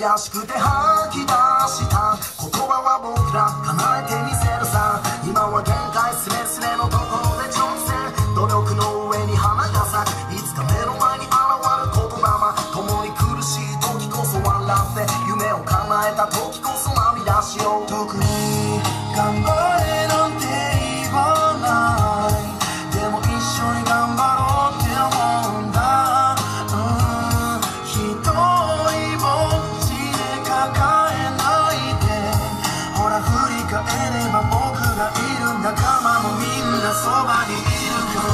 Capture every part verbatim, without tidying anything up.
悔しくて吐き出した言葉は僕ら叶えてみせるさ。今は限界スレスレのところで挑戦、努力の上に花が咲く。いつか目の前に現る言霊、共に苦しい時こそ笑って、夢を叶えた時こそ涙しよう。特に頑張れなんて言わない、でも一緒に頑張ろうって思うんだ。うん一人ぼっちで抱えないで、ほら振り返れば僕がいる、仲間もみんなそばにいるから。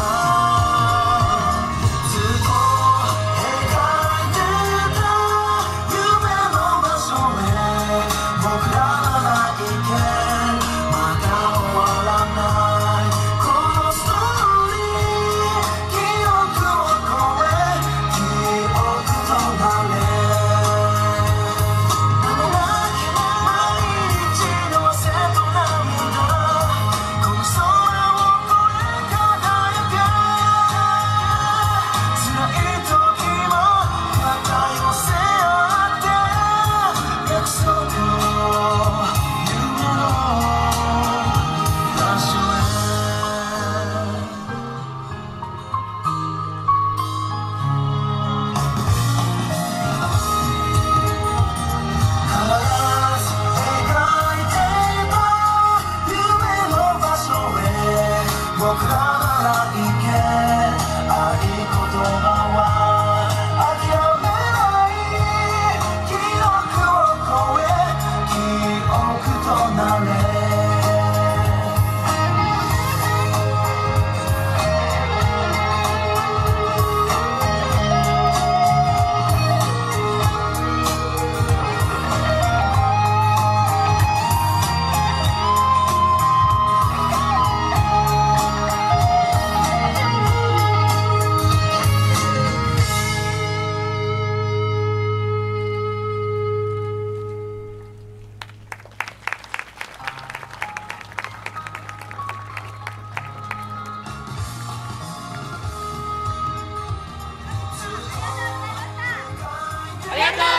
ありがとう。